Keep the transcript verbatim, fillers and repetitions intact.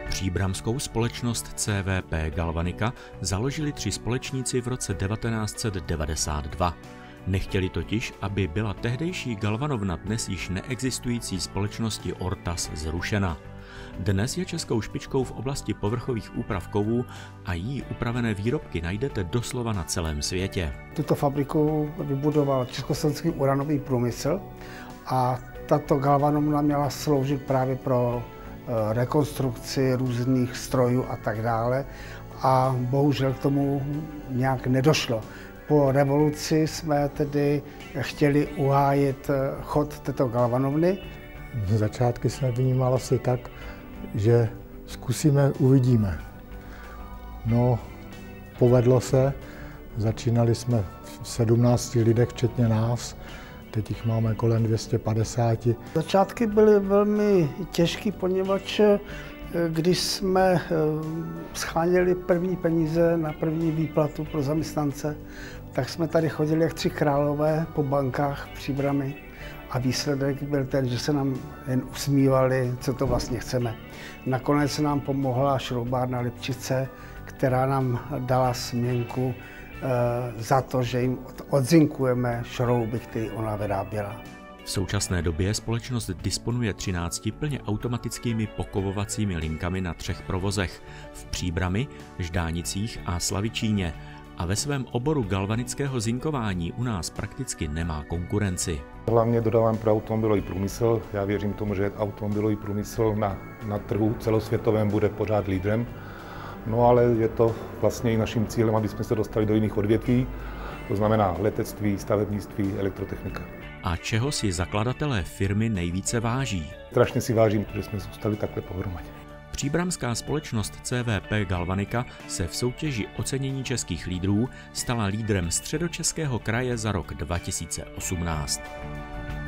Příbramskou společnost C V P Galvanika založili tři společníci v roce devatenáct set devadesát dva. Nechtěli totiž, aby byla tehdejší galvanovna dnes již neexistující společnosti Ortas zrušena. Dnes je českou špičkou v oblasti povrchových úprav kovů a jí upravené výrobky najdete doslova na celém světě. Tuto fabriku vybudoval československý uranový průmysl a tato galvanovna měla sloužit právě pro rekonstrukci různých strojů a tak dále. A bohužel k tomu nějak nedošlo. Po revoluci jsme tedy chtěli uhájit chod této galvanovny. Začátky jsme vnímali asi tak, že zkusíme, uvidíme. No, povedlo se. Začínali jsme v sedmnácti lidech, včetně nás. Teď jich máme kolem dvě stě padesát. Začátky byly velmi těžké, poněvadž když jsme scháněli první peníze na první výplatu pro zaměstnance, tak jsme tady chodili jak tři králové po bankách v Příbrami a výsledek byl ten, že se nám jen usmívali, co to vlastně chceme. Nakonec se nám pomohla šroubárna Lipčice, která nám dala směnku za to, že jim odzinkujeme šrouby, které ona vyráběla. V současné době společnost disponuje třinácti plně automatickými pokovovacími linkami na třech provozech v Příbrami, Ždánicích a Slavičíně a ve svém oboru galvanického zinkování u nás prakticky nemá konkurenci. Hlavně dodávám pro automobilový průmysl. Já věřím tomu, že automobilový průmysl na, na trhu celosvětovém bude pořád lídrem. No ale je to vlastně i naším cílem, aby jsme se dostali do jiných odvětví, to znamená letectví, stavebnictví, elektrotechnika. A čeho si zakladatelé firmy nejvíce váží? Strašně si vážím, že jsme zůstali takhle pohromadě. Příbramská společnost C V P Galvanika se v soutěži ocenění českých lídrů stala lídrem Středočeského kraje za rok dva tisíce osmnáct.